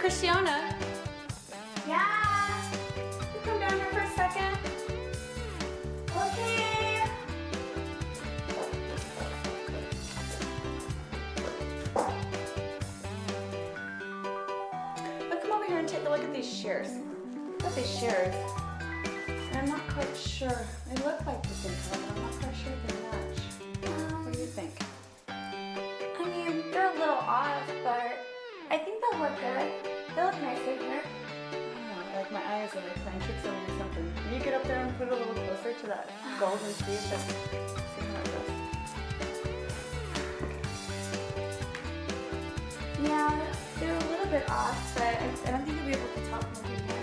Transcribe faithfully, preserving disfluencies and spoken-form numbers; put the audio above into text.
Christiana. Yeah. You come down here for a second. Okay. But come over here and take a look at these shears. Look at these shears. And I'm not quite sure. They look like the same color, but I'm not quite sure if they match. Um, What do you think? I mean, they're a little off, but I think they'll look good. They look nice right here. I don't know, like my eyes are like playing tricks on me or something. Can you get up there and put it a little closer to that gold and see if that's, see how it goes? Yeah, they're a little bit off, but I, I don't think you'll be able to tell from looking here.